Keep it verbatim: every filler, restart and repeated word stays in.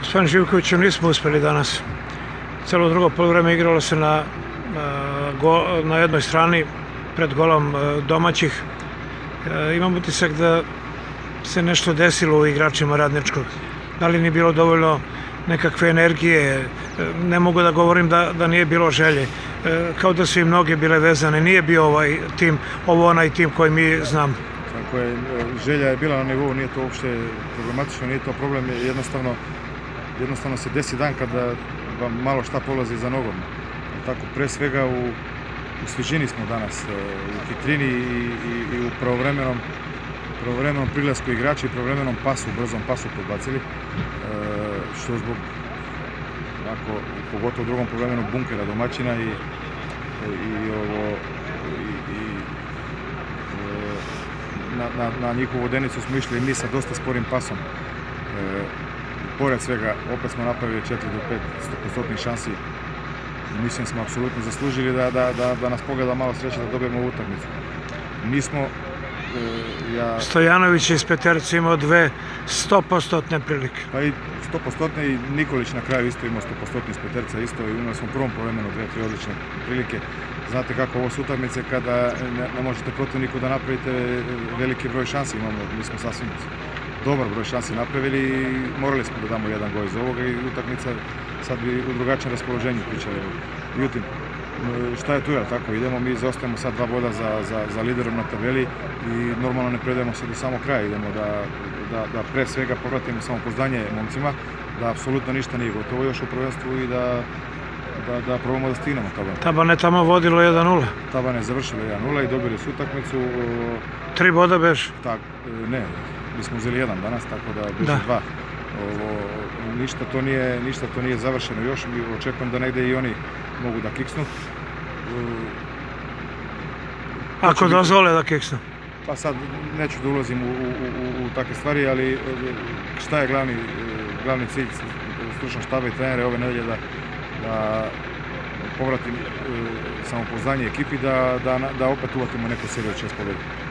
Gospodin Živkovićem nismo uspjeli danas. Celo drugo poluvreme igralo se na, na jednoj strani pred golom domaćih. Imam utisak da se nešto desilo u igračima Radničkog. Da li nije bilo dovoljno nekakve energije, ne mogu da govorim da, da nije bilo želje. Kao da su i mnoge bile vezane, nije bio ovaj tim, ovo onaj tim koji mi znam. Tako je, želja je bila na nivou, nije to uopšte problematično, nije to problem, jednostavno, jednostavno se desi dan kada vam malo šta polazi za nogom. Tako, pre svega u, u svežini smo danas, u hitrini i, i, i u pravovremenom, pravovremenom prilasku igrača i pravovremenom pasu, brzom pasu podbacili, što zbog, ako, pogotovo u drugom poluvremenu, bunkera domaćina i, i, ovo, i, i na, na, na njihovu vodenicu smo išli i mi sa dosta sporim pasom. E, pored svega, opet smo napravili četiri do pet stopostotnih šansi i mislim smo apsolutno zaslužili da, da, da, da nas pogleda malo sreće da dobijemo ovu utakmicu. Nismo... E, ja... Stojanović iz peterca imao dve stopostotne prilike. Pa i stopostotne i Nikolić na kraju isto imao stopostotne iz peterca isto i imali smo u prvom poluvremenu dve, tri odlične prilike. Znate kako ovo su utakmice kada ne, ne možete protivniku da napravite veliki broj šansi, imamo, mi smo sasvim dobar broj šansi napravili i morali smo da damo jedan gol iz ovoga i utakmica sad bi u drugačijem raspoloženju pričali. Međutim, šta je tu, jel tako, idemo, mi zaostajemo sad dva boda za, za, za liderom na tabeli i normalno ne predajemo se do samog kraja, idemo da, da, da pre svega povratimo samopouzdanje momcima, da apsolutno ništa nije gotovo još u prvenstvu i da da, da probamo da stignemo Taban. Taban je tamo vodilo jedan nula. Taban je završilo jedan nula i dobili su utakmicu. Tri boda beš? Tak, ne, mi smo uzeli jedan danas, tako da beže dva. Ovo, ništa, to nije, ništa to nije završeno još, mi očekujem da negde i oni mogu da kiksnu. Ako dozvole da kiksnu? Pa sad neću da ulazim u, u, u, u takve stvari, ali šta je glavni, glavni cilj stručnog štaba i trenera ove nedelje da da povratim samopouzdanje ekipi, da, da, da opet uvatimo neku seriju od šest pobjeda.